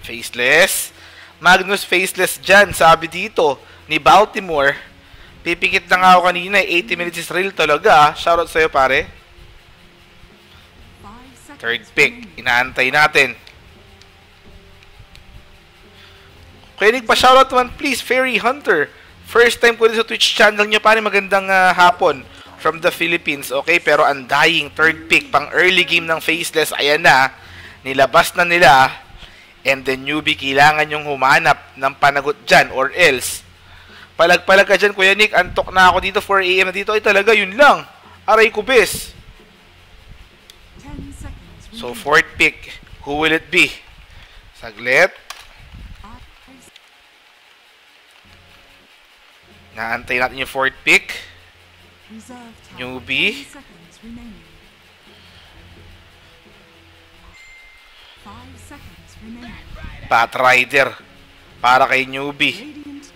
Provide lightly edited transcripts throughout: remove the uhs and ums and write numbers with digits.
Faceless. Magnus Faceless dyan, sabi dito ni Baltimore. Pipikit na nga ako kanina, 80 minutes is real talaga. Shoutout sa'yo, pare. Third pick, inaantay natin. Pwede pa shoutout naman please, Fairy Hunter. First time ko din sa Twitch channel nyo, pare. Magandang hapon from the Philippines. Okay, pero undying third pick, pang early game ng Faceless. Ayan na, nilabas na nila. And then newbie, kailangan yung humanap ng panagot dyan or else. Palag-palag ka dyan, Kuya Nick. Antok na ako dito, 4 AM na dito. Ay talaga, yun lang. Aray ko, bes. So, fourth pick. Who will it be? Saglit. Naantay natin yung fourth pick. Newbie. Pathrider. Para kay Newbie.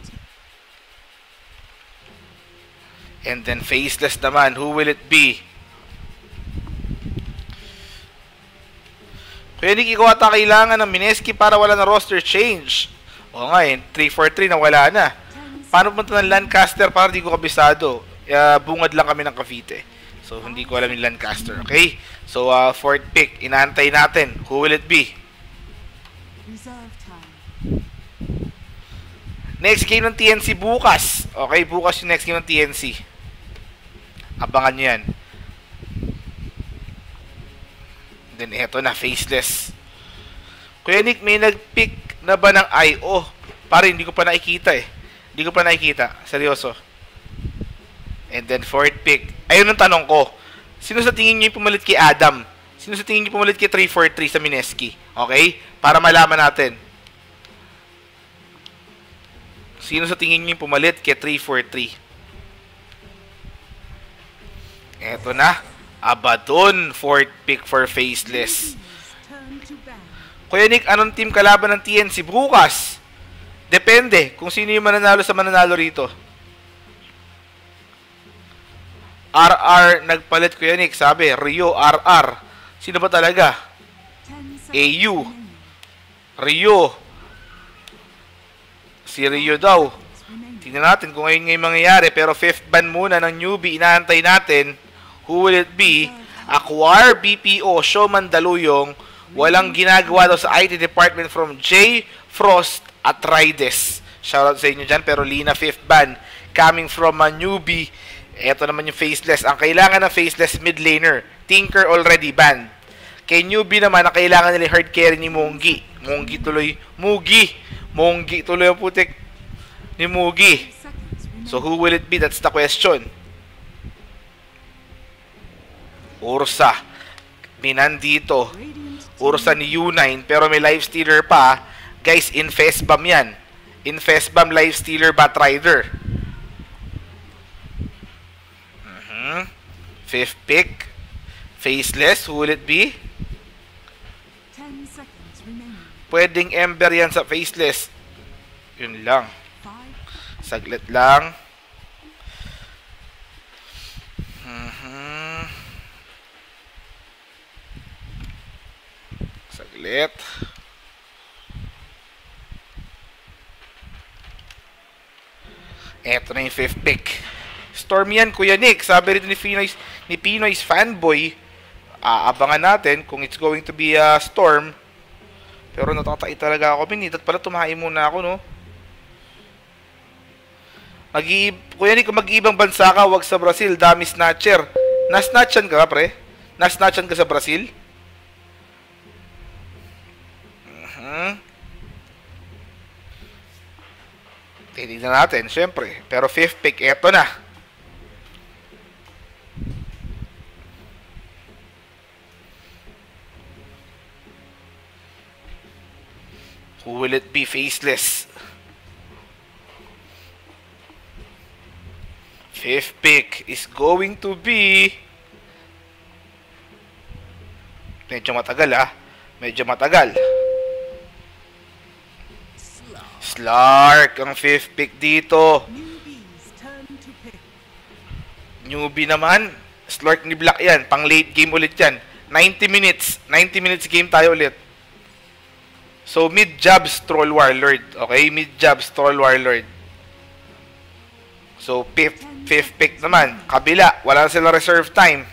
And then Faceless naman. Who will it be? Kuya Nick, ikaw ata kailangan ng Mineski para wala na roster change. O nga eh, 3-4-3 na wala na. Paano punta ng Lancaster para di ko kabisado? Bungad lang kami ng Cavite. So, hindi ko alam yung Lancaster. Okay? So, fourth pick. Inaantay natin. Who will it be? Next game ng TNC bukas. Okay, bukas yung next game ng TNC. Abangan nyo yan. Then, eto na, Faceless. Kuya Nick, may nag-pick na ba ng IO? Pare, hindi ko pa nakikita eh. Hindi ko pa nakikita. Seryoso. And then, fourth pick. Ayun ang tanong ko. Sino sa tingin nyo yung pumalit kay Adam? Sino sa tingin nyo pumalit kay 343 sa Mineski? Okay? Para malaman natin. Sino sa tingin nyo yung pumalit kay 343? Eto na. Abaddon. Fourth pick for Faceless. Kuya Nick, anong team kalaban ng TNC bukas? Depende kung sino yung mananalo sa mananalo rito. RR nagpalit, Kuya Nick. Sabi, Rio, RR. Sino ba talaga? AU. Rio. Si Rio daw. Tingnan natin kung ngayon mangyayari. Pero fifth ban muna ng newbie. Inaantay natin. Who will it be? Acquire BPO. Show Mandaluyong. Walang ginagawa daw sa IT department from J. Frost at Rides. Shoutout sa inyo dyan. Pero Lina fifth ban. Coming from a newbie. Ito naman yung Faceless. Ang kailangan ng Faceless mid laner. Tinker already banned. Kay newbie naman, ang kailangan nila hard carry ni Mongi. Mongi tuloy. Mongi tuloy ang putik ni Mugi. So who will it be? That's the question. Ursa. Binan dito. Ursa ni U9. Pero may life stealer pa. Guys, Infestbam yan. Infestbam life stealer Batrider. Fifth pick. Faceless. Who will it be? Pwedeng Ember yan sa Faceless. Yun lang. Saglit lang. Saglit. Eto na yung fifth pick. Storm yan, Kuya Nick. Sabi rito ni Pinoy's fanboy. Abangan natin kung it's going to be a Storm. Pero natatai talaga ako. At pala tumahay muna ako, no? Kuya Nick, kung mag-iibang bansa ka, wag sa Brazil. Dami snatcher. Na-snatchan ka, pre? Na-snatchan ka sa Brazil? Titignan natin, syempre. Pero fifth pick, eto na. Who will it be? Faceless. Fifth pick is going to be... Medyo matagal, Medyo matagal. Slark ang fifth pick dito. Newbie naman. Slark ni Black yan. Pang late game ulit yan. 90 minutes. 90 minutes game tayo ulit. So, mid-jabs, Troll Warlord. Okay? Mid-jabs, Troll Warlord. So, fifth pick naman. Kabila. Wala sila reserve time.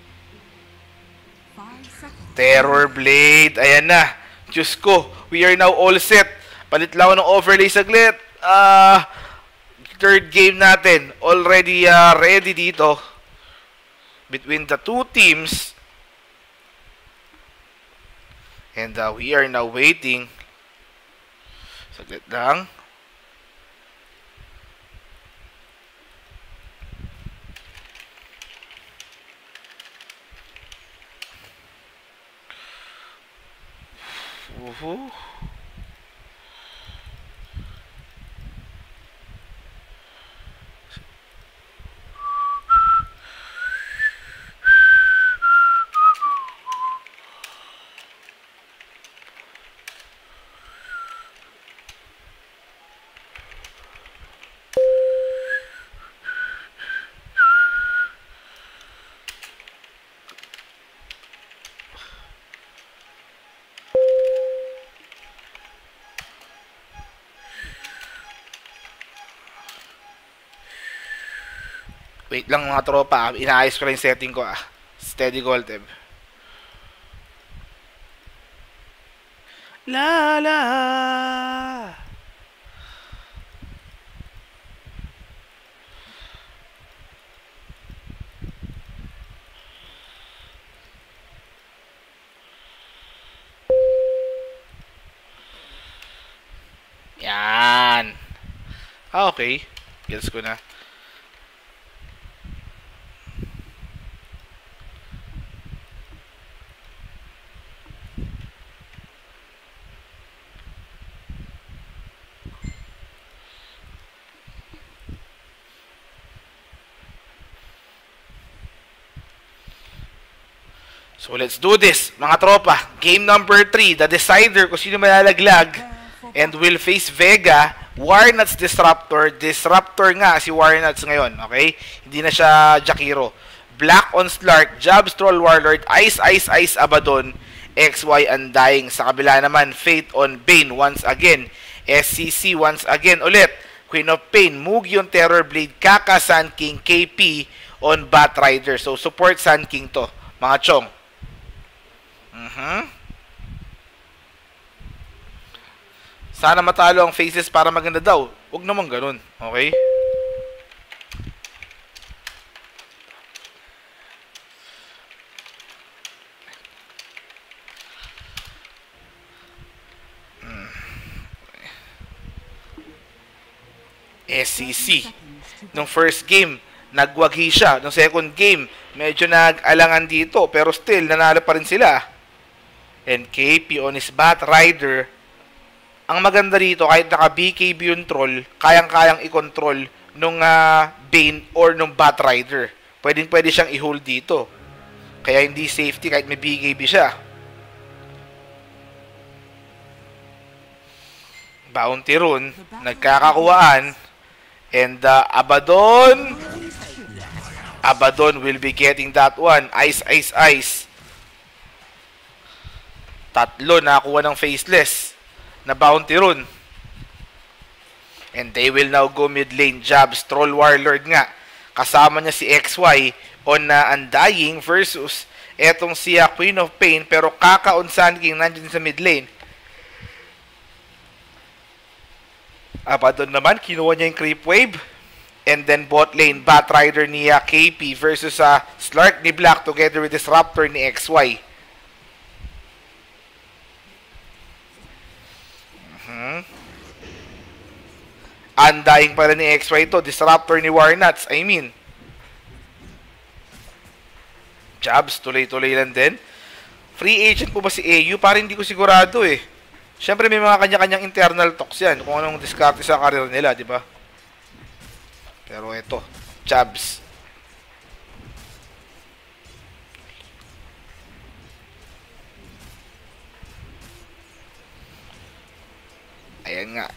Terror Blade. Ayan na. Diyos ko. We are now all set. Palit lang ako ng overlay saglit. Third game natin. Already ready dito. Between the two teams. And we are now waiting. Saglit lang. Wait lang mga tropa, inaayos ko lang yung setting ko Steady Goldev. La la. Yan. Okay. Gets ko na. So let's do this, mga tropa. Game number 3, the decider kung sino malalaglag. And will face Vega, Warnuts Disruptor. Disruptor nga si Warnuts ngayon, okay? Hindi na siya Jakiro. Black on Slark, Jabs Troll Warlord, Ice Abaddon, XY Undying. Sa kabila naman, Fate on Bane once again. SCC once again ulit. Queen of Pain, Mugi on Terror Blade, Kaka, Sun King, KP on Batrider. So support Sun King to, mga chong. Sana matalo ang faces para maganda daw. Huwag naman ganun. Okay? SCC. Nung first game, nagwagi siya. Nung second game, medyo nag-alangan dito. Pero still, nanalo pa rin sila. And KP on his Batrider. Ang maganda dito, kahit naka-BKB yung troll, kayang-kayang i-control nung Bane or nung Batrider. Pwedeng-pwede siyang i-hold dito. Kaya hindi safety kahit may BKB siya. Bounty rune, nagkakakuhaan. And Abaddon will be getting that one. Ice. Tatlo nakakuha ng faceless na bounty rune. And they will now go mid lane. Jabs, Troll Warlord nga. Kasama niya si XY on Undying versus etong si Queen of Pain. Pero Kaka on Sun King nandiyan sa mid lane. Abaddon naman, kinuha niya yung creep wave. And then bot lane, Batrider ni KP versus Slark ni Black together with Disruptor ni XY. Undying pala ni XY to. Disruptor ni Warnuts. I mean, Jabs, tuloy-tuloy lang din. Free agent po ba si AU? Parang hindi ko sigurado eh. Siyempre may mga kanya-kanyang internal talks yan. Kung anong diskarte sa karir nila, di ba? Pero ito, Jabs. Ayan nga.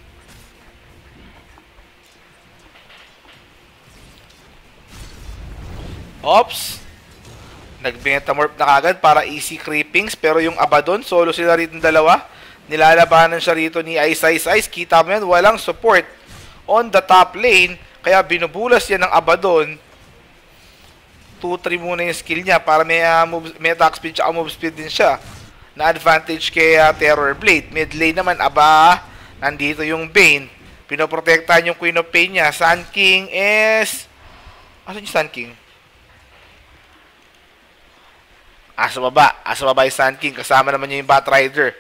Ops. Nag-metamorph na kagad para easy creepings. Pero yung Abaddon, solo sila rin dalawa. Nilalabanan siya rito ni Ice Ice Ice. Kita mo yan, walang support on the top lane. Kaya binubulas yan ng Abaddon. 2-3 muna yung skill niya para may attack speed at move speed din siya. Na advantage kay Terror Blade. Mid lane naman, nandito yung Bane. Pinoprotektahan yung Queen of Pain niya. Sun King is... Asan yung Sun King? Sa baba. Sa baba yung Sun King. Kasama naman niya yung Batrider.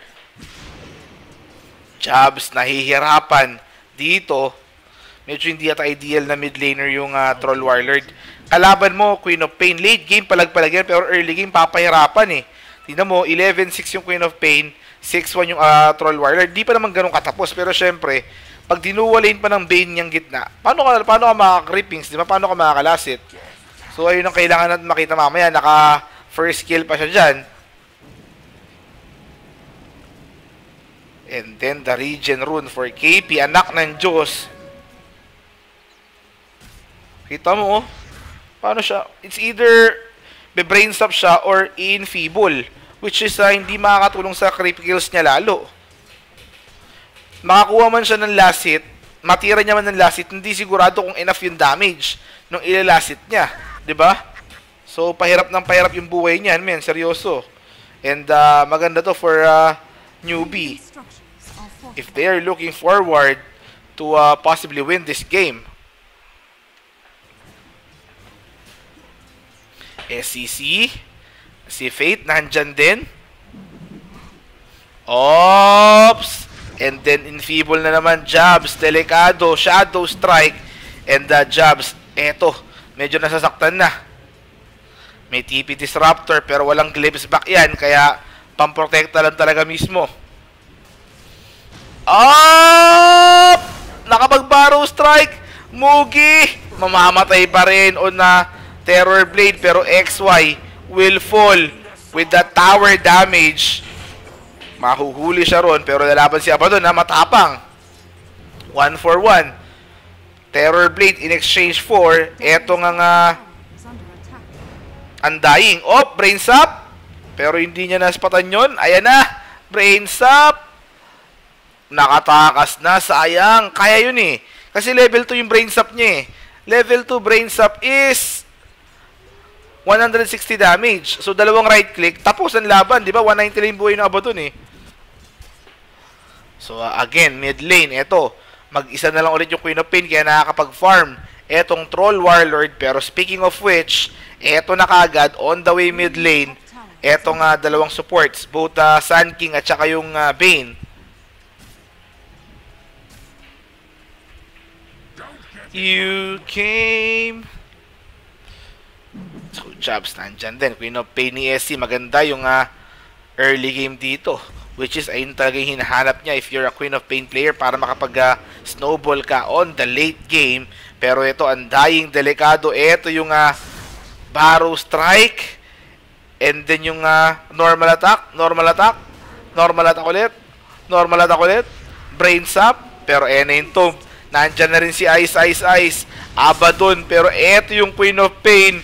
Jobs, nahihirapan. Dito, medyo hindi at ideal na mid laner yung Troll Warlord. Kalaban mo, Queen of Pain. Late game, palag-palag yan, pero early game, papahirapan eh. Tingnan mo, 11-6 yung Queen of Pain, 6-1 yung Troll Warlord. Di pa naman ganun katapos, pero syempre, pag dinuwalain pa ng Bane niyang gitna, paano ka makaka-creepings, di ba? Paano ka makakalasit? So, ayun ang kailangan natin makita mamaya. Naka first kill pa siya dyan. And then, the Regen Rune for KP, anak ng Diyos. Kita mo, oh. Paano siya? It's either be-brainstop siya or i-enfeeble, which is hindi makakatulong sa creep kills niya lalo. Makakuha man siya ng last hit, matira niya man ng last hit, hindi sigurado kung enough yung damage nung ilalast hit niya. Diba? So, pahirap ng pahirap yung buhay niyan, men. Seryoso. And maganda to for newbie. If they are looking forward to possibly win this game. SCC, si Fate, nandyan din. Ops! And then, enfeeble na naman, Jobs, Delikado, Shadow Strike, and Jobs, eto, medyo nasasaktan na. May TP Disruptor, pero walang glimpse back yan, kaya pamprotekta lang talaga mismo. Up! Nakapag-Barrow Strike, Mugi, mamamatay pa rin on Terror Blade, pero XY will fall with the tower damage. Mahuhuli siya ron, pero lalaban si Abaddon na matapang. 1 for 1. Terror Blade in exchange for etong Undying. Brains up. Pero hindi niya naspatan yun. Ayan na. Brains up. Nakatakas na. Sayang. Kaya yun eh. Kasi level 2 yung brains up niya eh. Level 2 brains up is 160 damage. So, dalawang right click. Tapos ang laban. Di ba? 190 lang yung buhay ng Abaddon eh. So, again, mid lane. Eto. Mag-isa na lang ulit yung Queen of Pain. Kaya nakakapag-farm. Etong Troll Warlord. Pero speaking of which, eto na kagad. On the way mid lane. Etong dalawang supports. Both Sun King at saka yung Bane. You came... So, Jobs nandyan din. Queen of Pain ni SC. Maganda yung early game dito. Which is, ayun talaga yung hinahanap niya if you're a Queen of Pain player para makapag-snowball ka on the late game. Pero ito, Undying, Delikado. Ito yung Barrow Strike. And then yung normal attack. Normal attack. Normal attack ulit. Normal attack ulit. Brains up. Pero na yung tomb. Nandyan na rin si Ice Ice Ice. Abaddon. Pero ito yung Queen of Pain.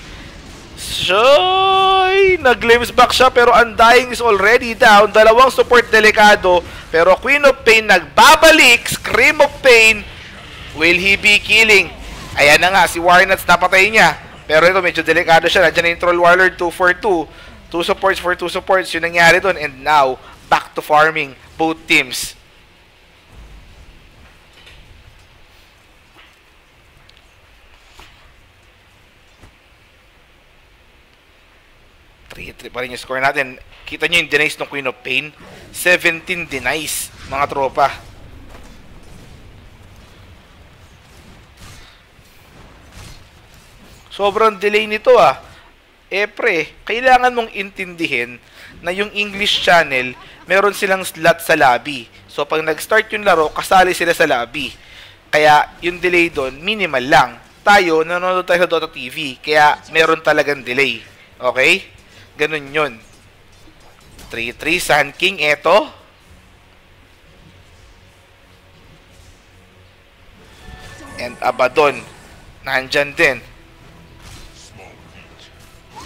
Shoy! Nag-glimpse back siya pero Undying is already down. Dalawang support Delikado. Pero Queen of Pain nagbabalik. Scream of Pain. Will he be killing? Ayan na nga. Si Warnuts napatay niya. Pero ito medyo Delikado siya. Nandiyan na yung Troll Warlord 2 for 2. 2 supports for 2 supports. Yun nangyari doon. And now, back to farming both teams. Pa rin yung score natin. Kita nyo yung denies ng Queen of Pain. 17 denies, mga tropa. Sobrang delay nito pre, kailangan mong intindihin na yung English channel, meron silang slot sa lobby. So, pag nag-start yung laro, kasali sila sa lobby. Kaya, yung delay doon, minimal lang. Tayo, nanonood tayo sa Dota TV. Kaya, meron talagang delay. Okay? Ganun yun. 3-3, Sun King, eto. And Abaddon, nandyan din.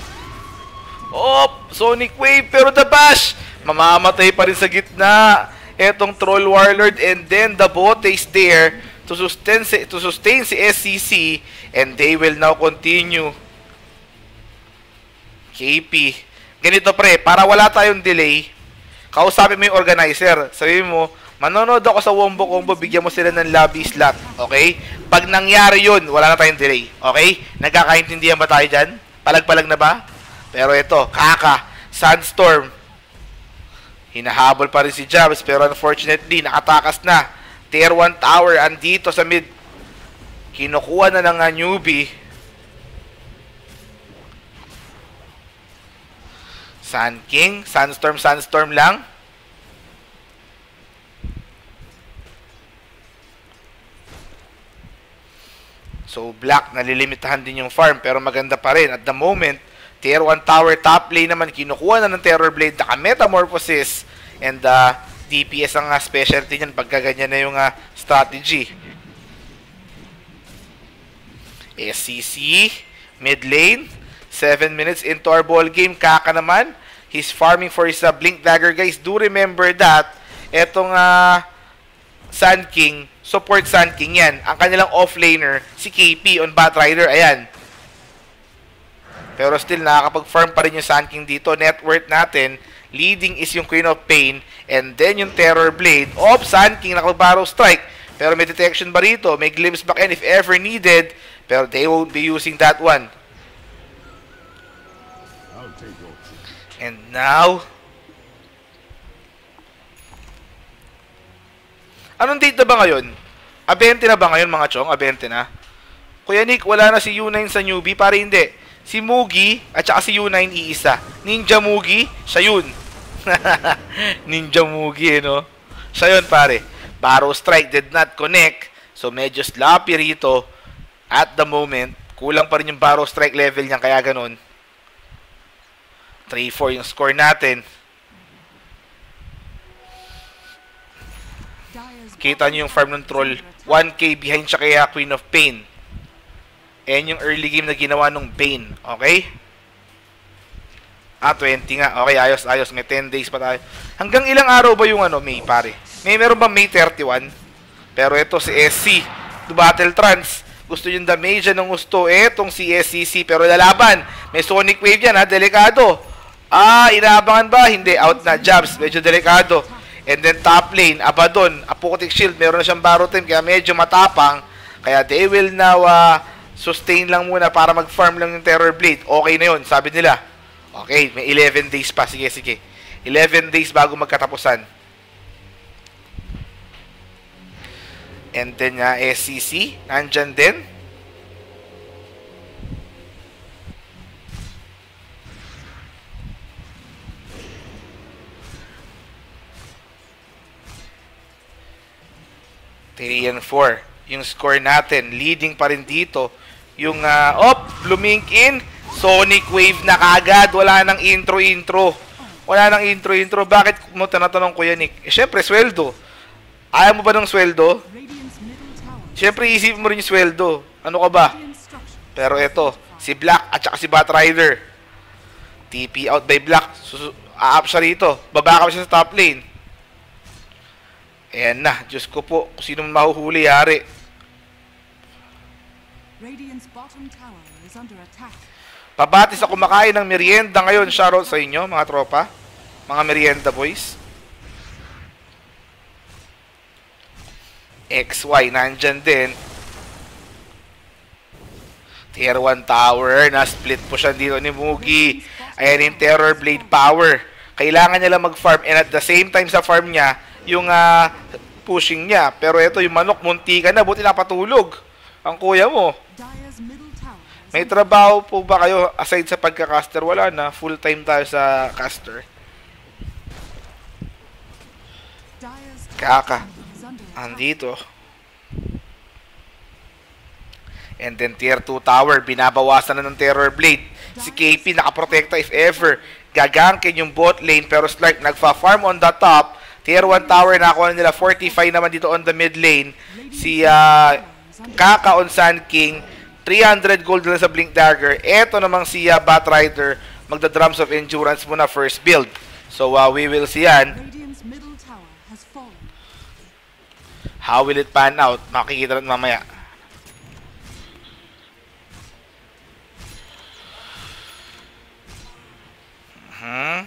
Sonic Wave, pero the bash! Mamamatay pa rin sa gitna. etong Troll Warlord, and then the bote is there to sustain si SCC, and they will now continue. KP. Ganito pre, para wala tayong delay, kausapin mo yung organizer. Sabihin mo, manonood ako sa Wombo Combo, bigyan mo sila ng lobby slot. Okay? Pag nangyari yun, wala na tayong delay. Okay? Nagkakaintindihan ba tayo dyan? Palag-palag na ba? Pero ito, Kaka, Sandstorm. Hinahabol pa rin si Jabs, pero unfortunately, nakatakas na. Tier 1 tower, andito sa mid. Kinukuha na ng newbie. Sun King, Sandstorm lang. So, Black, nalilimitahan din yung farm, pero maganda pa rin. At the moment, Tier 1 tower, top lane naman, kinukuha na ng Terror Blade, naka-metamorphosis, and DPS ang specialty niyan pagka ganyan na yung strategy. SCC, mid lane, 7 minutes into our ball game. Kaka naman, he's farming for his Blink Dagger, guys. Do remember that, etong Sun King, support Sun King yan. Ang kanilang offlaner, si KP on Batrider, ayan. Pero still, nakakapag-farm pa rin yung Sun King dito. Net worth natin, leading is yung Queen of Pain, and then yung Terror Blade of Sun King, nakapag-barrow strike. Pero may detection ba rito? May glimpse back end if ever needed, pero they won't be using that one. And now, anong date na ba ngayon? 20 na ba ngayon mga chong? 20 na? Kuya Nick, wala na si U9 sa newbie? Pare hindi. Si Mugi at saka si U9 iisa. Ninja Mugi, siya yun. Ninja Mugi, no? Siya yun, pare. Barrow strike did not connect. So, medyo sloppy rito. At the moment, kulang pa rin yung barrow strike level niya, kaya ganun. 3-4 yung score natin. Kita nyo yung farm ng troll. 1k behind siya kaya Queen of Pain. And yung early game na ginawa nung Bane. Okay? 20 nga. Okay, ayos. May 10 days pa tayo. Hanggang ilang araw ba yung May, pare? Meron ba May 31? Pero ito si SC. To Battle Trans. Gusto yung damage ng gusto. Etong si SCC. Pero lalaban. May Sonic Wave yan, ha? Delikado. Inaabangan ba? Hindi. Out na. Jabs. Medyo delikado. And then top lane. Abaddon. Apocalyptic Shield. Meron na siyang Barrow Time. Kaya medyo matapang. Kaya they will now sustain lang muna para mag-farm lang yung Terror Blade. Okay na yun, sabi nila. Okay, may 11 days pa. Sige. 11 days bago magkatapusan. And then, SCC, nandyan din. Three and 4. Yung score natin, leading pa rin dito. Yung, blumink in. Sonic Wave na kagad. Wala nang intro. Bakit mo tinatanong ko yan, Nick? Syempre, sweldo. Ayaw mo ba ng sweldo? Syempre, isipin mo rin yung sweldo. Ano ka ba? Pero eto, si Black at saka si Batrider. TP out by Black. A-up siya rito. Babaka siya sa top lane. Ayan na. Diyos ko po. Kung sino mahuhuli, yari. Pabati sa kumakain ng merienda ngayon. Shoutout sa inyo, mga tropa. Mga merienda boys. XY, nandyan din. Tier 1 tower. Na-split po siya dito ni Mugi. Ayan yung Terror Blade power. Kailangan niya lang mag-farm. And at the same time sa farm niya, yung pushing niya. Pero ito, yung manok, munti ka na. Buti napatulog. Ang kuya mo. May trabaho po ba kayo aside sa pagka-caster? Wala na. Full-time tayo sa caster. Kaka. Andito. And then tier 2 tower. Binabawasan na ng Terror Blade. Si KP nakaprotekta if ever. Gagangkin yung bot lane. Pero Slark nagfa-farm on the top. Tier 1 tower nakuha nila. 45 naman dito on the mid lane. Si Kaka on Sun King. 300 gold na sa Blink Dagger. Eto namang si Batrider. Magda-Drums of Endurance muna first build. So we will see yan. How will it pan out? Makikita natin mamaya. Hmm.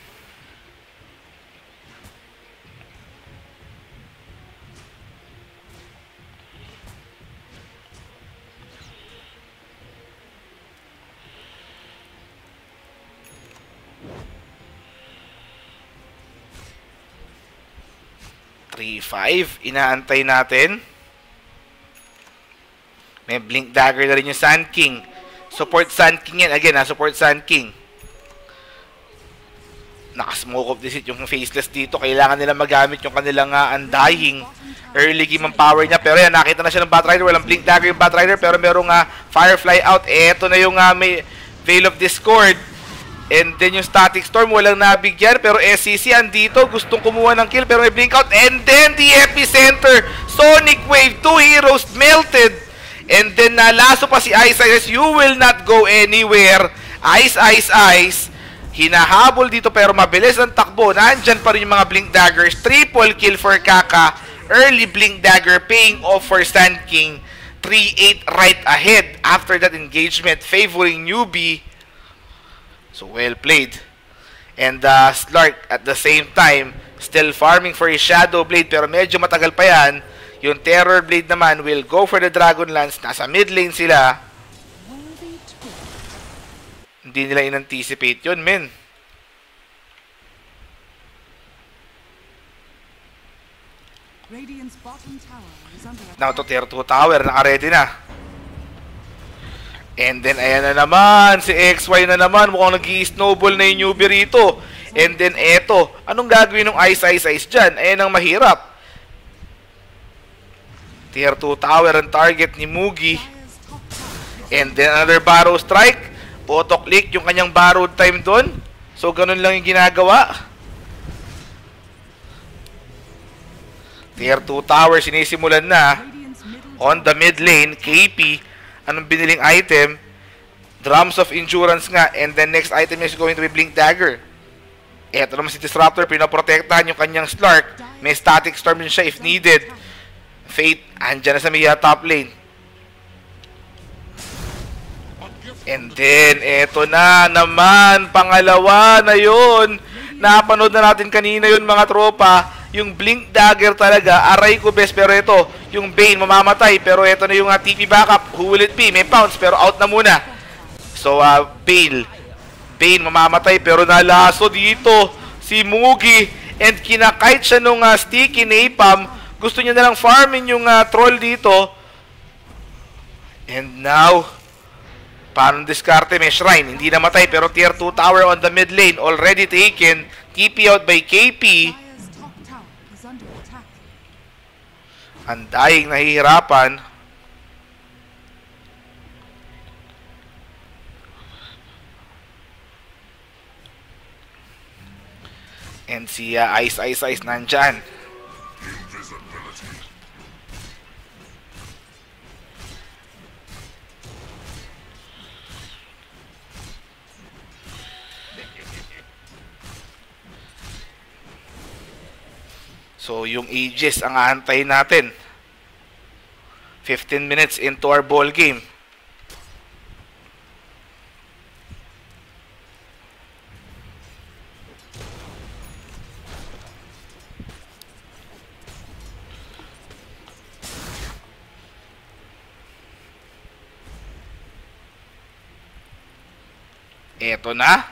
Inaantay natin. May Blink Dagger na rin yung Sand King. Support Sand King yan. Again, support Sand King. Naka-smoke of deceit yung Faceless dito. Kailangan nila magamit yung kanilang Undying. Early game ang power niya. Pero yan, nakita na siya ng Batrider. Walang Blink Dagger yung Batrider. Pero merong Firefly out. Eto na yung may Veil of Discord. And then yung Static Storm, walang nabigyan. Pero SCC andito, gustong kumuha ng kill. Pero may blink out. And then the epicenter, Sonic Wave, 2 heroes melted. And then nalaso pa si Ice Ice. You will not go anywhere. Ice Ice Ice. Hinahabol dito pero mabilis ang takbo. Nandyan pa rin yung mga Blink Daggers. Triple kill for Kaka. Early Blink Dagger paying off for Sand King. 3-8 right ahead after that engagement, favoring Newbie. So well played. And Slark at the same time still farming for his Shadow Blade pero medyo matagal pa yan. Yung Terror Blade naman will go for the Dragon Lance. Nasa mid lane sila. Hindi nila in-anticipate yun, men. Now to Tier 2 Tower, naka-ready na. And then, ayan na naman, si XY na naman, mukhang nag-i-snowball na yung Newbie rito. And then, eto, anong gagawin ng Ice Ice Ice dyan? Ayan ang mahirap. Tier 2 Tower ang target ni Mugi. And then, another Barrow Strike. Auto-click yung kanyang borrowed time doon. So, ganun lang yung ginagawa. Tier 2 Tower, sinisimulan na. On the mid lane, KP. Anong biniling item? Drums of Endurance nga. And then next item is going to be Blink Dagger. Eto naman si Disruptor. Pinaprotektahan yung kanyang Slark. May Static Storm din siya if needed. Fate, andyan na sa Mia top lane. And then, eto na naman. Pangalawa na yun. Napanood na natin kanina yun mga tropa. Yung Blink Dagger talaga, aray ko best. Pero ito, yung Bane mamamatay. Pero ito na yung TP backup. Who will it be? May pounce pero out na muna. So, Bane mamamatay pero nalaso dito si Mugi. And kinakite siya nung Sticky Napalm. Gusto niya nalang farmin yung troll dito. And now, parang diskarte, may Shrine. Hindi namatay pero Tier 2 Tower on the mid lane. Already taken. TP out by KP. Undying, nahihirapan. And si Ice Ice Ice nandyan. So, yung Aegis ang aantayin natin. 15 minutes into our ball game. Eto na.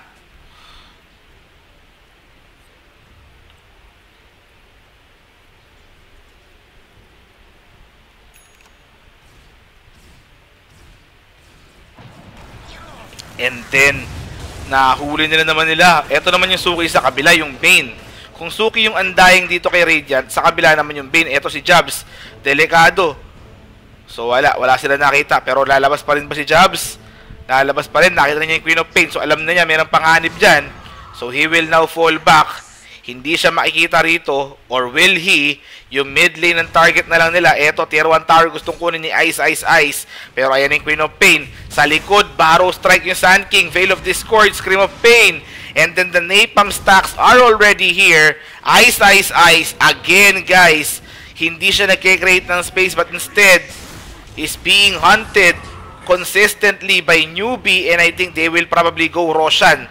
And then, nahuli nila naman nila. Ito naman yung suki sa kabila, yung Bane. Kung suki yung Undying dito kay Radiant, sa kabila naman yung Bane. Ito si Jabs. Delikado. So, wala sila nakita. Pero lalabas pa rin ba si Jabs? Lalabas pa rin. Nakita niya yung Queen of Pain. So, alam na niya, mayroong panganib dyan. So, he will now fall back. Hindi siya makikita rito. Or will he? Yung mid lane ng target na lang nila. Eto, Tier 1 Tower gustong kunin ni Ice Ice Ice. Pero ayan yung Queen of Pain. Sa likod, Barrow Strike yung Sand King. Veil of Discord, Scream of Pain. And then the Napalm stacks are already here. Ice Ice Ice. Again, guys. Hindi siya nagkikreate ng space but instead is being hunted consistently by Newbie, and I think they will probably go Roshan.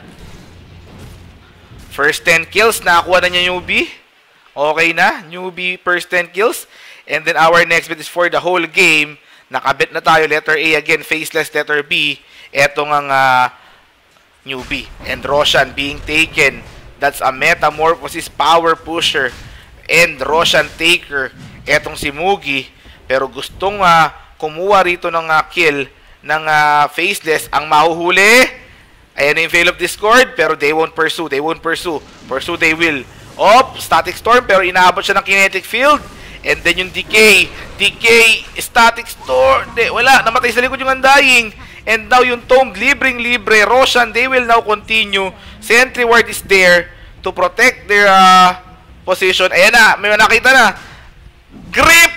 First 10 kills, nakakuha na niya Newbie. Okay na, Newbie first 10 kills. And then our next bet is for the whole game. Nakabet na tayo, letter A again, Faceless, letter B. Etong ang Newbie. And Roshan being taken. That's a Metamorphosis power pusher. And Roshan taker. Etong si Mugi. Pero gustong kumuha rito ng kill ng Faceless. Ang mahuhuli, ayan yung fail of Discord, pero they won't pursue. They won't pursue. Pursue they will. Static Storm, pero inaabot siya ng Kinetic Field. And then yung Decay, Static Storm, wala, namatay sa likod yung Undying. And now yung Tomb, libreng-libre. Roshan, they will now continue. Sentry Ward is there to protect their position. Ayan na, may nakita na. Grip!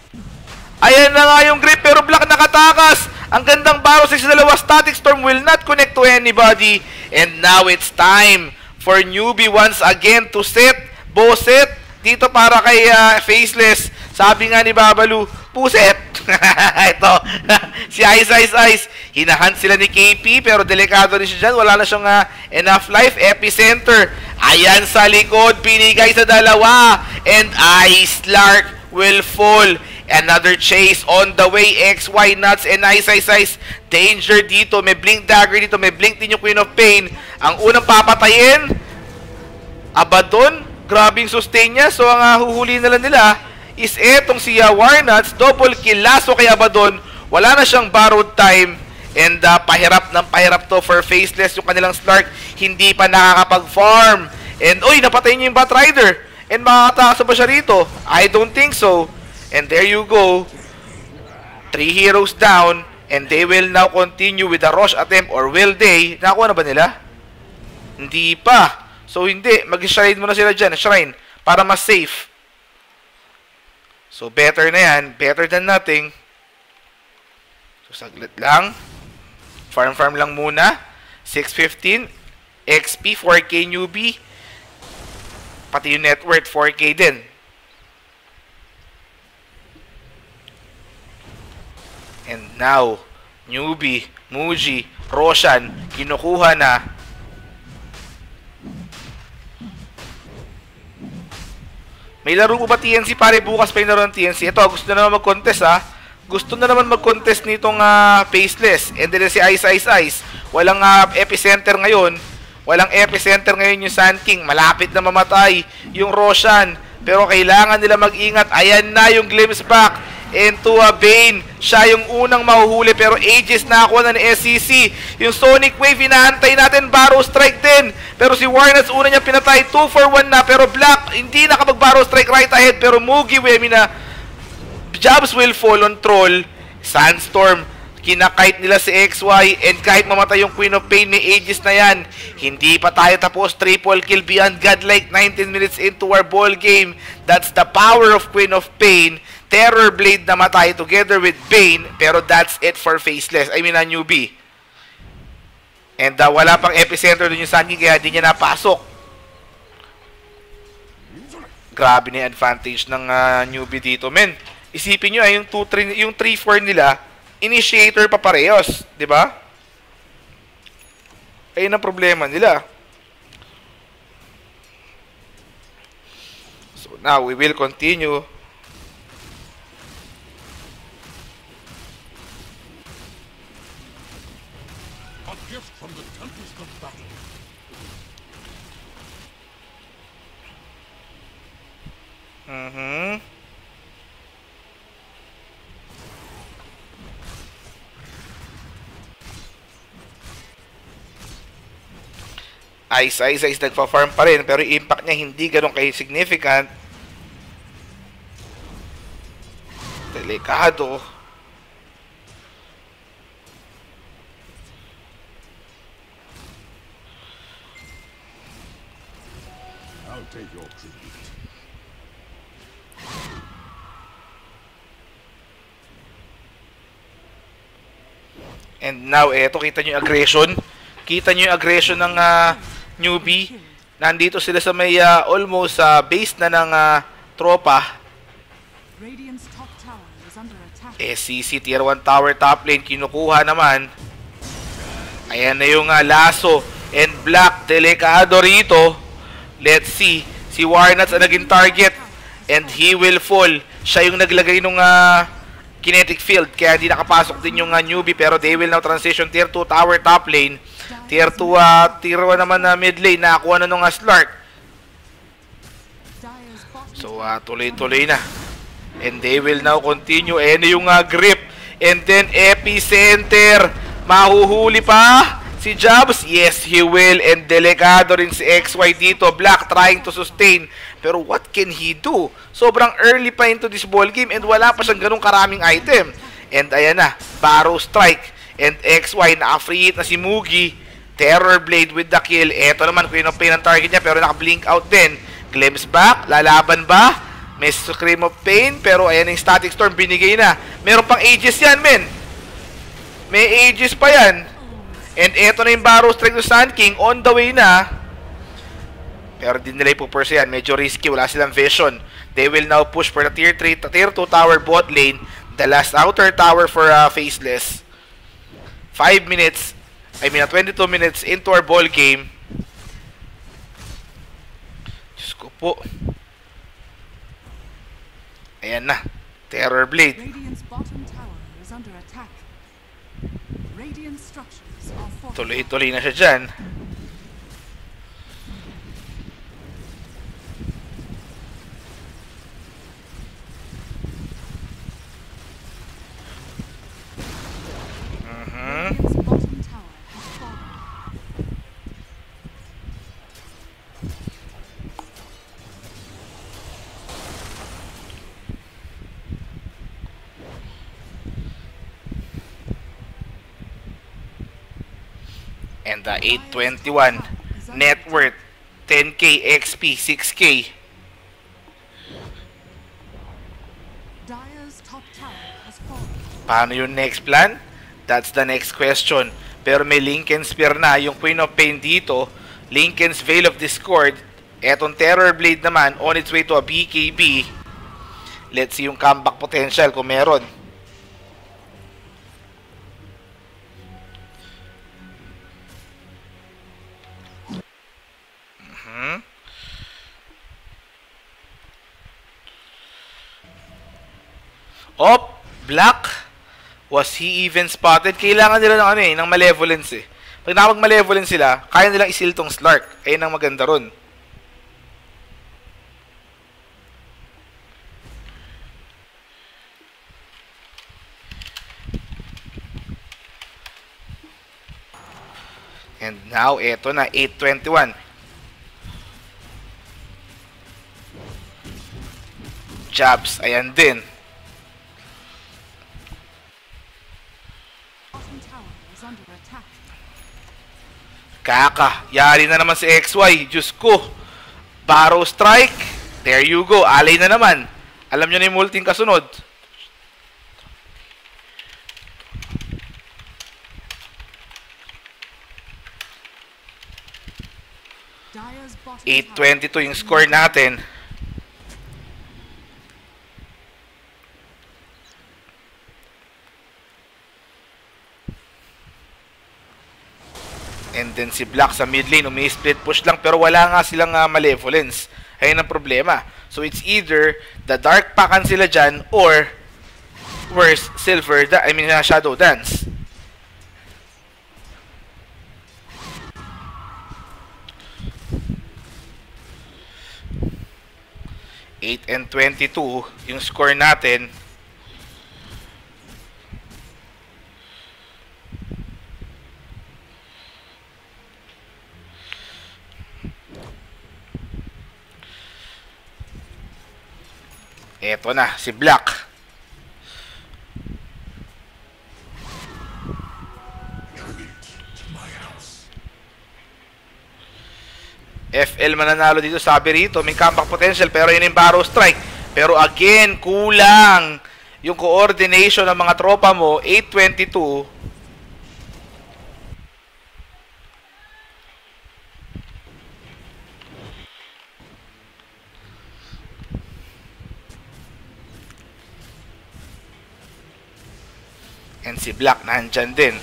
Ayan na nga yung Grip, pero Black nakatakas. Ang gandang Barrow 6 dalawa. Static Storm will not connect to anybody. And now it's time for Newbie once again to set, boset dito para kay Faceless. Sabi nga ni Babalu, puset! Ito, si Ice. Hinahunt sila ni KP, pero delikado rin siya dyan. Wala na siyang enough life. Epicenter. Ayan sa likod, pinigay sa dalawa. And Ice Lark will fall. Another chase on the way. XY Nuts and Ice. Danger dito. May Blink Dagger dito. May Blink din yung Queen of Pain. Ang unang papatayin, Abaddon. Grabing sustain niya. So ang huhuli na lang nila is etong si Warnuts. Double kill. Lasso kay Abaddon. Wala na siyang borrowed time. And pahirap ng pahirap to for Faceless. Yung kanilang Slark hindi pa nakakapag-farm. And napatay niya yung Batrider. And makakatakas ba siya rito? I don't think so. And there you go. 3 heroes down. And they will now continue with the rush attempt. Or will they? Nakakuha na ba nila? Hindi pa. So hindi. Mag-shrine muna sila dyan. Shrine. Para mas safe. So better na yan. Better than nothing. So saglit lang. Farm lang muna. 615. XP 4K Newbie. Pati yung net worth 4K din. And now, Newbie, Muji, Roshan, kinukuha na. May laro ko ba TNC pare? Bukas pa yung laro ng TNC. Ito, gusto na naman mag-contest Gusto na naman mag-contest nitong Faceless. And then si Ice. Walang epicenter ngayon. Walang epicenter ngayon yung Sand King. Malapit na mamatay yung Roshan. Pero kailangan nila mag-ingat. Ayan na yung glimpse back into Bane. Siya yung unang mahuhuli pero Aegis nakakuha na ni SCC. Yung Sonic Wave inaantay natin. Barrow Strike din. Pero si Warnuts una niya pinatay. 2 for 1 na. Pero Black hindi nakapag-Barrow Strike right ahead. Pero Mugi Wemi na jobs will fall on Troll. Sandstorm. Kinakite nila si XY. And kahit mamatay yung Queen of Pain, may Aegis na yan. Hindi pa tayo tapos. Triple kill beyond godlike. 19 minutes into our ball game. That's the power of Queen of Pain. Terror Blade namatay together with Bane. Pero that's it for Faceless. I mean, Newbie. And wala pang epicenter dun yung Sand King, kaya di niya napasok. Grabe na yung advantage ng Newbie dito, men. Isipin nyo, yung 3-4 nila, initiator pa parehas, di ba? Ayun ang problema nila. So now we will continue. Ice nagpa-farm pa rin pero impact niya hindi ganun kay significant. Delikado. I'll take your tribute. And now, eto, kita nyo yung aggression. Kita nyo yung aggression ng Newbie. Nandito sila sa may almost base na ng tropa. Radiant's top tower is under attack. SCC Tier 1 Tower top lane, kinukuha naman. Ayan na yung laso and Black, delikado rito. Let's see, si Warnuts ang naging target and he will fall. Siya yung naglagay nung kinetic field, kaya hindi nakapasok din yung newbie, pero they will now transition Tier 2 Tower top lane. Tier 2, Tier 1 naman na mid lane, nakakuha na nung Slark. So, tuloy-tuloy na. And they will now continue. Ayan yung grip. And then, epicenter. Mahuhuli pa si Jobs? Yes, he will. And delikado rin si XY dito. Black trying to sustain. Pero what can he do? Sobrang early pa into this ball game and wala pa siyang ganung karaming item. And ayan na, Barrow Strike. And XY, naka-free hit na si Mugi. Terror Blade with the kill. Eto naman, Queen of Pain ang target niya pero naka-blink out din. Glimpse back, lalaban ba? May Scream of Pain, pero ayan yung Static Storm, binigay na. Meron pang Aegis yan, men. May Aegis pa yan. And eto na yung Barrow Strike to Sand King, on the way na. Pero din nila ipupurse yan, medyo risky, wala silang vision. They will now push for the Tier 3, Tier 2 tower bot lane. The last outer tower for Faceless. 22 minutes into our ball game. Diyos ko po. Ayan na, Terror Blade. Tuloy-tuloy na siya dyan. And 821 net worth 10k XP 6k. Paano yung next plan? That's the next question. Pero may Linken's Spear na yung Queen of Pain dito. Linken's Veil of Discord. Etong Terror Blade naman on its way to a BKB. Let's see yung comeback potential kung meron. Op, Black. Was he even spotted? Kailangan nila ng ng malevolence eh. Pag nakapag-malevolence sila, kaya nilang isil tong Slark. Ayun ang maganda ron. And now, eto na, 821. Jobs, ayan din. Kaka, yari na naman si XY. Diyos ko. Barrow Strike. There you go. Alay na naman. Alam nyo na yung multing kasunod. $822 yung score natin. And then si Black sa mid lane, umi-split push lang pero wala nga silang malevolence. Ayun ang problema. So it's either the Dark Packan sila dyan or worse, Shadow Dance. $8-22 yung score natin. Eto na, si Black. FL mananalo dito, sabi rito. May comeback potential pero yun yung Barrow Strike. Pero again, kulang yung coordination ng mga tropa mo. 822. And si Black nandyan din.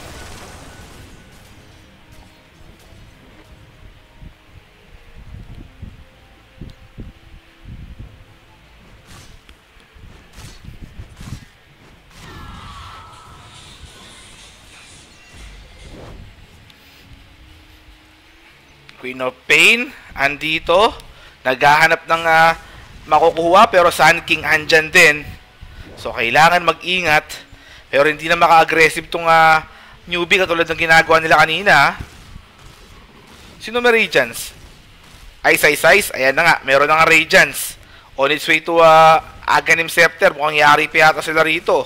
Queen of Pain, andito. Naghahanap ng makukuha, pero Sun King andyan din. So, kailangan mag-ingat. Pero hindi na maka-aggressive itong newbie katulad ng ginagawa nila kanina. Sino may Radiance? Ice. Ayan na nga, meron na nga Radiance. On its way to Aghanim Scepter. Mukhang yari pa yata sila rito.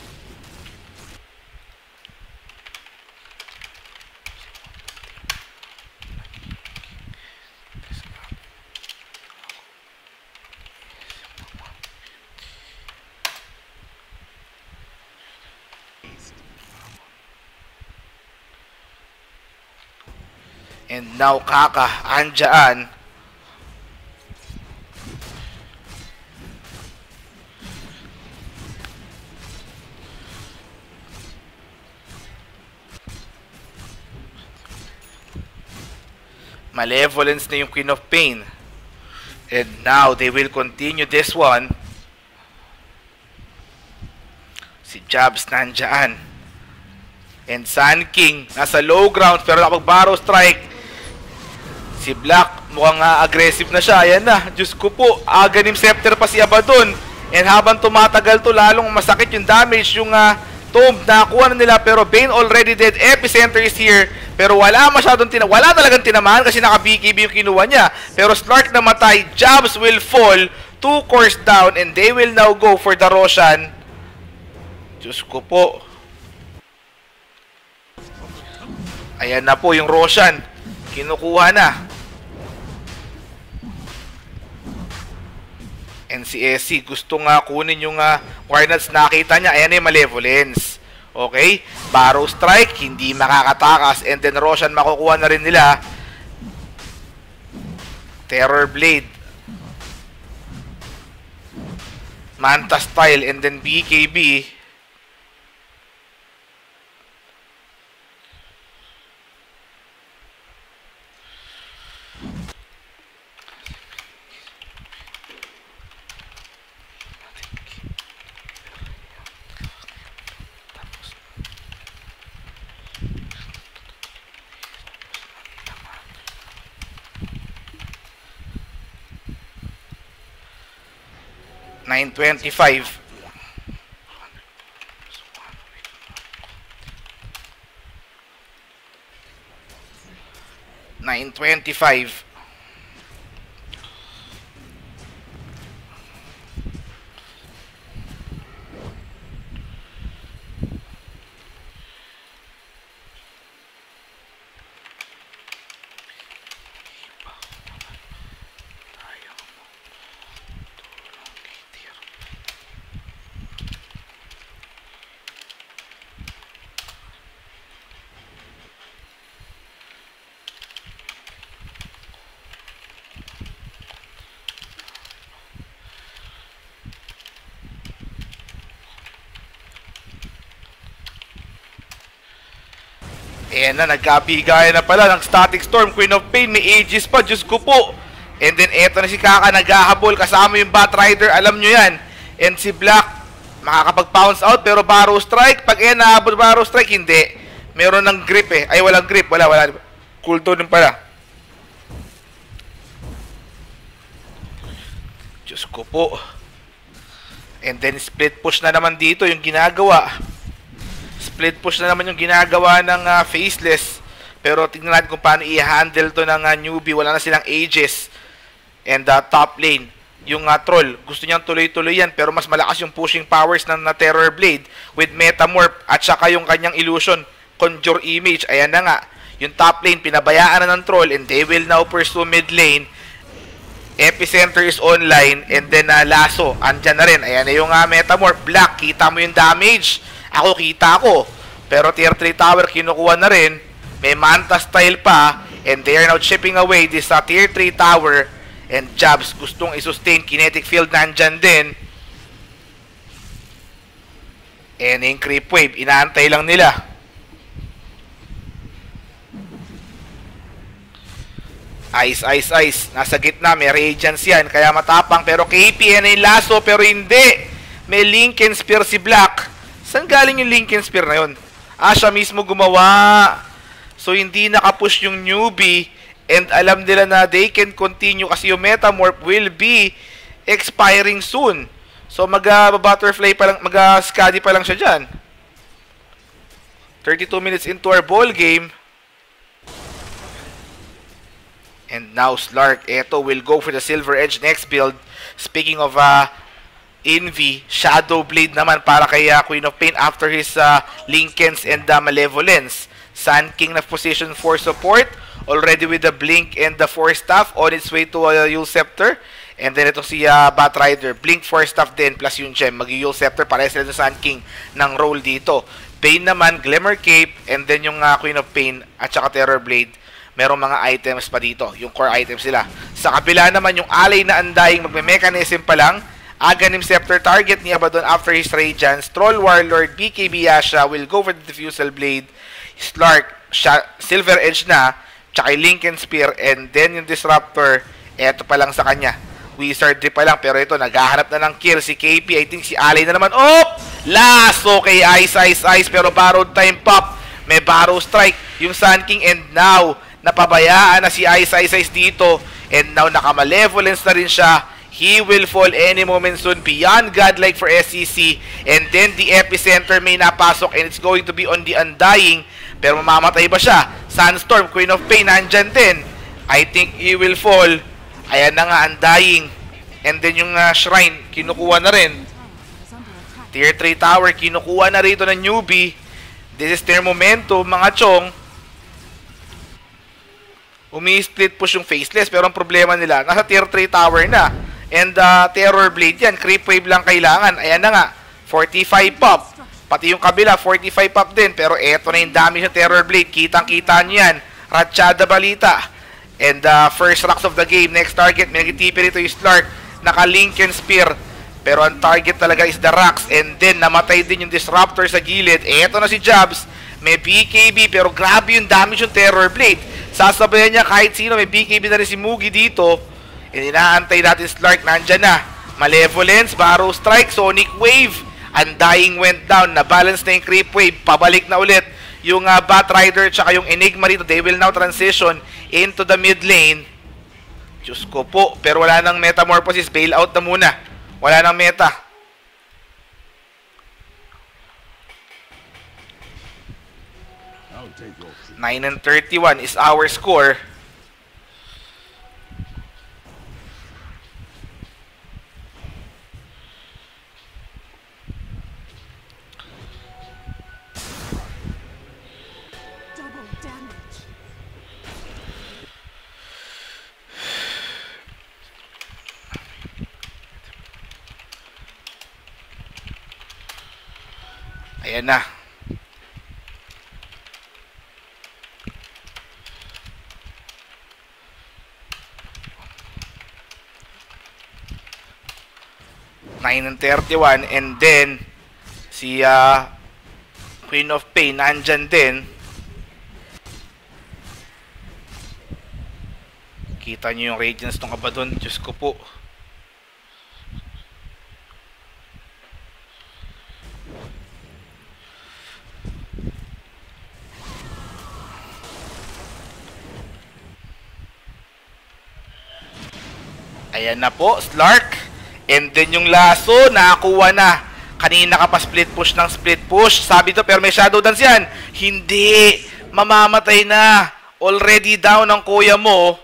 And now Kaka, andyan. Malevolence na yung Queen of Pain. And now they will continue this one. Si Jabs nandyan. And Sun King nasa low ground pero nakapag-barrow strike. Si Black, mukhang aggressive na siya. Ayan na. Diyos ko po. Aghanim Scepter pa si Abaddon. And habang tumatagal to, lalong masakit yung damage. Yung tomb, nakuha na nila. Pero Bane already dead. Epicenter is here. Pero wala masyadong wala talagang tinamaan kasi naka-BKB yung kinuha niya. Pero Slark namatay. Jabs will fall. 2 cores down. And they will now go for the Roshan. Diyos ko po. Ayan na po yung Roshan. Kinukuha na. And si SC gusto nga kunin yung coordinates, nakita niya. Ayan na yung Malevolence. Okay? Barrow Strike, hindi makakatakas. And then Roshan makukuha na rin nila. Terror Blade. Manta Style and then BKB. $925. $925. Ayan na, nagkabigay na pala ng Static Storm. Queen of Pain, may Aegis pa, Diyos ko po. And then eto na si Kaka, naghahabol kasama yung Batrider, alam nyo yan. And si Black, makakapag-pounce out pero Barrow Strike. Pag nahabol Barrow Strike, hindi. Meron ng grip eh. Ay, walang grip, wala. Cooldown din pala. Diyos ko po. And then split push na naman dito yung ginagawa. Split push na naman yung ginagawa ng Faceless. Pero tingnan natin kung paano i-handle to ng newbie. Wala na silang Aegis. And top lane, yung Troll, gusto niyang tuloy-tuloy yan. Pero mas malakas yung pushing powers ng Terror Blade with Metamorph at saka yung kanyang Illusion, Conjure Image. Ayan na nga. Yung top lane, pinabayaan na ng Troll and they will now pursue mid lane. Epicenter is online and then Lasso, andyan na rin. Ayan na yung Metamorph. Black, kita mo yung damage. Ako, kita ko. Pero tier 3 tower, kinukuha na rin. May Manta Style pa. And they are now chipping away this tier 3 tower. And Jabs, gustong i-sustain. Kinetic Field nandyan din. And yung creep wave, inaantay lang nila. Ice. Nasa gitna, may radiance yan, kaya matapang. Pero KP, yan yung lasso, pero hindi. May Lincoln Spear si Black. Saan galing yung Lincoln Spear na yun? Siya mismo gumawa. So, hindi nakapush yung newbie. And alam nila na they can continue kasi yung Metamorph will be expiring soon. So, mag-butterfly pa lang, mag-scuddy pa lang siya dyan. 32 minutes into our ball game. And now, Slark, eto, will go for the Silver Edge next build. Speaking of Envy, Shadow Blade naman para kay Queen of Pain after his Lincolns and Malevolence. Sand King na position for support. Already with the Blink and the Force Staff on its way to Yule Scepter. And then ito si Batrider, Blink Force Staff din plus yung gem. Mag-Yule Scepter, pares sila sa Sand King ng role dito. Bane naman, Glimmer Cape, and then yung Queen of Pain at saka Terror Blade. Merong mga items pa dito, yung core items sila. Sa kabila naman, yung alay na Undying, magme-mechanism pa lang. Aghanim Scepter target ni Abaddon after his Radiance. Troll Warlord, BKB Yasha will go for the Diffusal Blade. Slark, Silver Edge na, tsaka yung Lincoln Spear, and then yung Disruptor, eto pa lang sa kanya. Wizardry pa lang, pero ito, naghahanap na ng kill si KP. I think si Alay na naman. Oh! Lasso kay Ice, pero borrowed time pop. May borrow strike yung Sun King, and now, napabayaan na si Ice dito, and now naka-malevolence na rin siya. He will fall any moment soon. Beyond Godlike for SEC, and then the Epicenter may napasok, and it's going to be on the Undying, pero mamamatay ba siya? Sunstorm, Queen of Pain, nandyan din. I think he will fall. Ayan na nga, Undying. And then yung Shrine, kinukuha na rin. Tier 3 Tower, kinukuha na rito ng newbie. This is their momentum, mga chong. Umi-split push yung Faceless, pero ang problema nila, nasa Tier 3 Tower na. And Terror Blade yan, Creep Wave lang kailangan. Ayan na nga, 45 pop. Pati yung kabila, 45 pop din. Pero eto na yung damage ng Terror Blade. Kitang-kita nyo yan. Ratchada Balita. And first rocks of the game. Next target, may nagitipi rito yung Slark. Naka-Lincoln Spear. Pero ang target talaga is the rocks. And then, namatay din yung Disruptor sa gilid. Eto na si Jabs. May BKB, pero grabe yung damage yung Terror Blade. Sasabayan niya kahit sino. May BKB na rin si Mugi dito. And inaantay natin Slark. Nandyan na. Malevolence, Barrow Strike, Sonic Wave. Undying went down. Na-balance na yung Creep Wave. Pabalik na ulit yung Batrider tsaka yung Enigma rito. They will now transition into the mid lane. Diyos ko po. Pero wala nang Metamorphosis. Bail out na muna. Wala nang meta. Nine and 31 is our score. Double damage. Ayan na. Nine and 31, and then si Queen of Pain nandyan din. Kita nyo yung radiance ng Abaddon. Diyos ko po. Ayan na po, Slark. And then yung lasso, nakakuha na. Kanina ka pa split push ng split push. Sabi to, pero may Shadow Dance yan. Hindi. Mamamatay na. Already down ang kuya mo.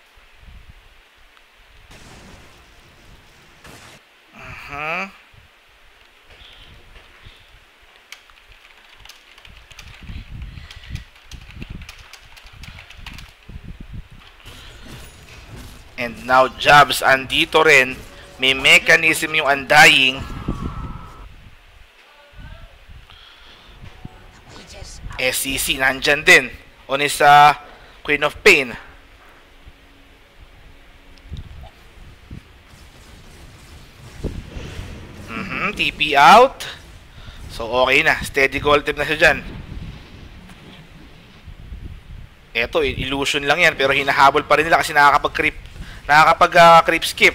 And now Jabs andito rin. May mechanism yung Undying. SEC nandyan din. On is Queen of Pain. TP out. So, okay na. Steady gold tip na siya dyan. Eto, illusion lang yan. Pero hinahabol pa rin nila kasi nakakapag-creep skip.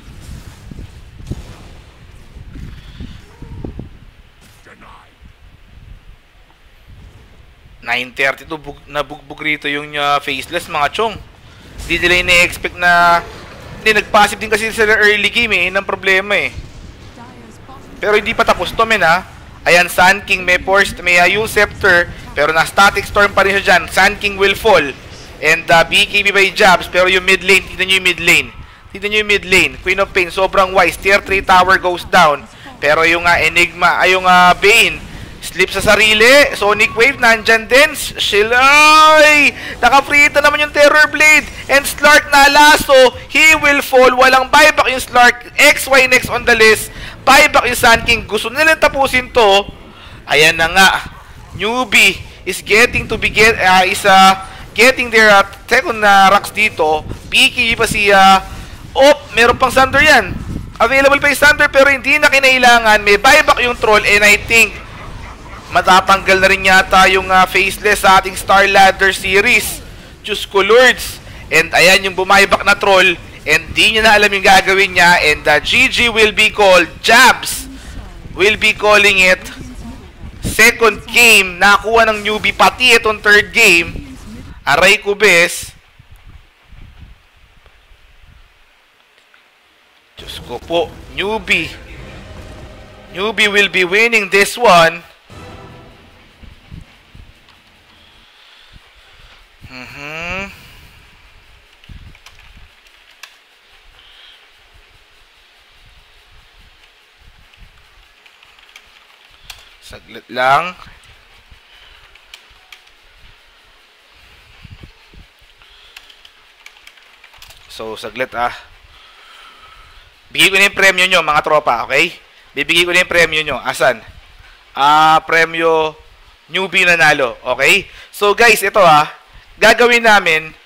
9:30 to nabugbog rito yung faceless mga chong. Hindi nila ina-expect na nag-passive din kasi sila early game eh. Yun ang problema eh. Pero hindi pa tapos to men ha. Ayan, Sun King may forced, may Yule Scepter, pero na static storm pa rin siya dyan. Sun King will fall. And BKB by Jabs, pero yung mid lane, tignan nyo yung mid lane. Tignan nyo yung mid lane. Queen of Pain, sobrang wise. Tier 3 tower goes down. Pero yung Enigma, yung Bane, slip sa sarili. Sonic Wave, nandyan din. Shiloy! Naka-free naman yung Terror Blade. And Slark na laso, he will fall. Walang buyback yung Slark. XY next on the list. Buyback yung Sun King. Gusto nilang tapusin to. Ayan na nga. Newbie is getting to begin, getting their second rocks dito. PK pa si meron pang Thunder yan. Available pa yung Thunder pero hindi na kinailangan. May buyback yung Troll and I think matatanggal na rin yata yung faceless sa ating Star Ladder series. Diyos ko Lords. And ayan yung bumuyback na Troll. And di niya na alam yung gagawin niya. And GG will be called. Jabs will be calling it. Second game. Nakuha ng Newbie. Pati itong third game. Aray ko bes. Diyos ko po. Newbie. Newbie will be winning this one. Saglit lang. So, saglit Bigay ko na yung premyo nyo, mga tropa, okay? Bibigay ko na yung premyo nyo. Asan? Premyo Newbie nanalo, okay? So, guys, ito gagawin namin,